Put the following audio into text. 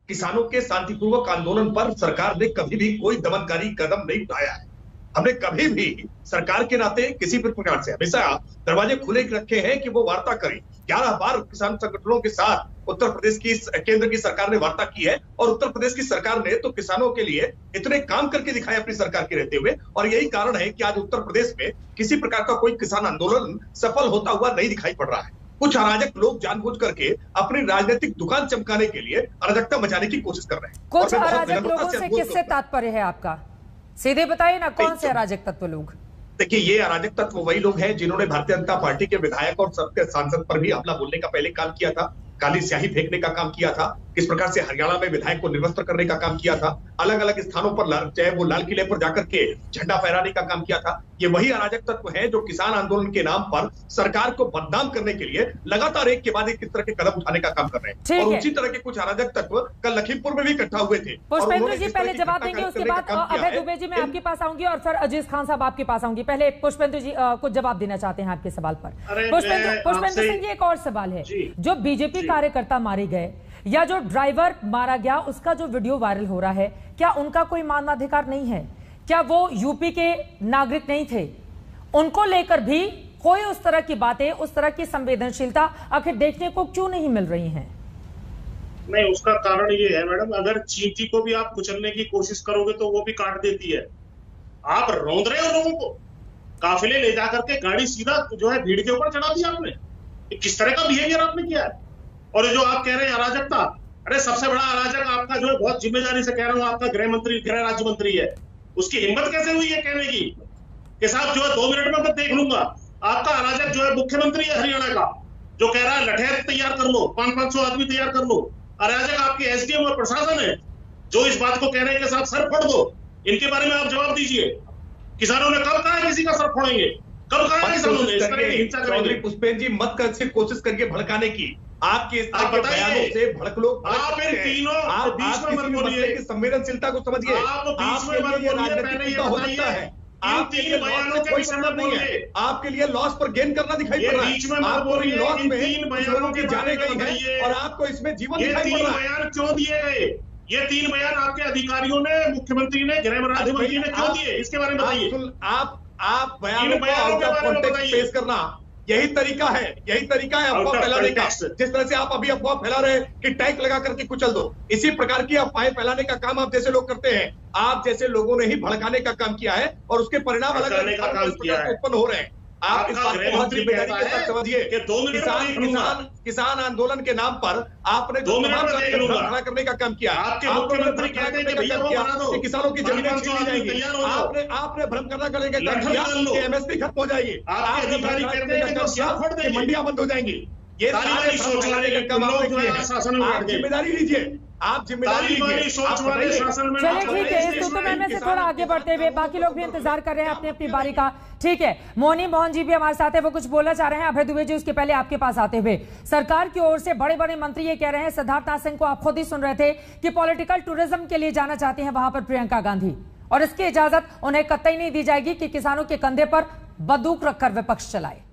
किसानों के शांतिपूर्वक आंदोलन पर सरकार ने कभी भी कोई दमनकारी कदम नहीं उठाया है। हमने कभी भी सरकार के नाते किसी भी प्रकार से हमेशा दरवाजे खुले रखे हैं कि वो वार्ता करें। 11 बार किसान संगठनों के साथ उत्तर प्रदेश की केंद्र की सरकार ने वार्ता की है और उत्तर प्रदेश की सरकार ने तो किसानों के लिए इतने काम करके दिखाए अपनी सरकार के रहते हुए, और यही कारण है कि आज उत्तर प्रदेश में किसी प्रकार का कोई किसान आंदोलन सफल होता हुआ नहीं दिखाई पड़ रहा है। कुछ अराजक लोग जानबूझ करके अपनी राजनीतिक दुकान चमकाने के लिए अराजकता मचाने की कोशिश कर रहे हैं। कुछ अराजक लोगों से किससे तात्पर्य है आपका? सीधे बताइए ना, कौन से अराजक तत्व लोग? देखिए, ये अराजक तत्व वही लोग हैं जिन्होंने भारतीय जनता पार्टी के विधायक और सबके सांसद पर भी हमला बोलने का पहले काम किया था, काली स्याही फेंकने का काम किया था, किस प्रकार से हरियाणा में विधायक को निर्वस्त्र करने का काम किया था, अलग अलग स्थानों पर चाहे वो लाल किले पर जाकर के झंडा फहराने का काम किया था। ये वही अराजक तत्व हैं जो किसान आंदोलन के नाम पर सरकार को बदनाम करने के लिए लगातार एक के बाद एक किस तरह के कदम उठाने का काम कर रहे हैं। और उसी तरह के कुछ अराजक तत्व कल लखीमपुर में भी इकट्ठा हुए थे। पुष्पेंद्र जी पहले जवाब देंगे, उसके बाद अभय दुबे जी मैं आपके पास आऊंगी और फिर अजीज खान साहब आपके पास आऊंगी। पहले पुष्पेंद्र जी कुछ जवाब देना चाहते हैं आपके सवाल पर। पुष्पेंद्र सिंह जी, एक और सवाल है, जो बीजेपी कार्यकर्ता मारे गए या जो ड्राइवर मारा गया उसका जो वीडियो वायरल हो रहा है, क्या उनका कोई मानवाधिकार नहीं है? क्या वो यूपी के नागरिक नहीं थे? उनको लेकर भी कोई उस तरह की बातें, उस तरह की संवेदनशीलता आखिर देखने को क्यों नहीं मिल रही है? नहीं, उसका कारण ये है मैडम, अगर चींटी को भी आप कुचलने की कोशिश करोगे तो वो भी काट देती है। आप रौंद रहे हो लोगों को, काफिले ले जाकर के गाड़ी सीधा जो है भीड़ के ऊपर चढ़ा दिया आपने। किस तरह का बिहेवियर आपने किया है? और जो आप कह रहे हैं अराजकता, अरे सबसे बड़ा अराजक आपका जो है, बहुत जिम्मेदारी से कह रहा हूं, आपका गृह राज्य मंत्री है। उसकी हिम्मत कैसे हुई है कहने की कि साहब जो है 2 मिनट में मैं देख लूंगा? आपका अराजक जो है मुख्यमंत्री है हरियाणा का, जो कह रहा है लठैत तैयार कर लो, 500-500 आदमी तैयार कर लो। अराजक आपके एसडीएम और प्रशासन है जो इस बात को कह रहे हैं कि साहब सर फोड़ दो। इनके बारे में आप जवाब दीजिए। किसानों ने कब कहा किसी का सर फोड़ेंगे? कब कहा किसानों ने इस तरह की हिंसा करेंगे? पुष्पेंद्र जी मत कर कोशिश करके भड़काने की, आपके इस तरह के बयानों से भड़क लोग, आप इन तीनों आप बीच में मत बोलिए, संवेदनशीलता को समझिए। आप बीच में मत बोलिए, पहले ये बताइए आपके लिए बयानों कोई मतलब नहीं है, आपके लिए लॉस पर गेन करना दिखाई पड़ रहा है। बीच में मत बोलिए, इन 3 बयानों की जाने गई है और आपको इसमें जीवन दिखाई पड़ रहा है। बयान क्यों दिए? ये 3 बयान आपके अधिकारियों ने, मुख्यमंत्री ने, गृह राज्य मंत्री ने क्यों दिए? इसके बारे में बताइए। आप बयानों को आउट ऑफ कॉन्टेक्स्ट पेश करना, यही तरीका है अफवाह फैलाने का। जिस तरह से आप अभी अफवाह फैला रहे हैं कि टैग लगा करके कुचल दो, इसी प्रकार की अफवाहें फैलाने का काम आप जैसे लोग करते हैं। आप जैसे लोगों ने ही भड़काने का काम किया है और उसके परिणाम अलग अलग उत्पन्न हो रहे हैं। आप इस बात को बहुत जिम्मेदारी के साथ समझिए कि किसान आंदोलन के नाम पर आपने जो खड़ा करने का काम किया, आपके मुख्यमंत्री कहते हैं कि भैया वो बना दो, किसानों की जमीनें छीनी जाएंगी। आपने भ्रम करना करने का काम किया, एमएसपी खत्म हो जाएगी। आपके अधिकारी कहते हैं कि मंडियां बंद हो जाएंगी। ये सोच वाले का काम आप जिम्मेदारी लीजिए, आप जिम्मेदारी लीजिए। चलिए ठीक है, इस सूत्र में से थोड़ा आगे बढ़ते हुए बाकी लोग भी इंतजार कर रहे हैं अपनी अपनी बारी का। ठीक है, मोहनी मोहन जी भी हमारे साथ है, वो कुछ बोलना चाह रहे हैं। अभय दुबे जी, उसके पहले आपके पास आते हुए, सरकार की ओर से बड़े बड़े मंत्री ये कह रहे हैं, सिद्धार्थनाथ सिंह को आप खुद ही सुन रहे थे कि पॉलिटिकल टूरिज्म के लिए जाना चाहती हैं वहां पर प्रियंका गांधी, और इसकी इजाजत उन्हें कतई नहीं दी जाएगी कि किसानों के कंधे पर बंदूक रखकर विपक्ष चलाए।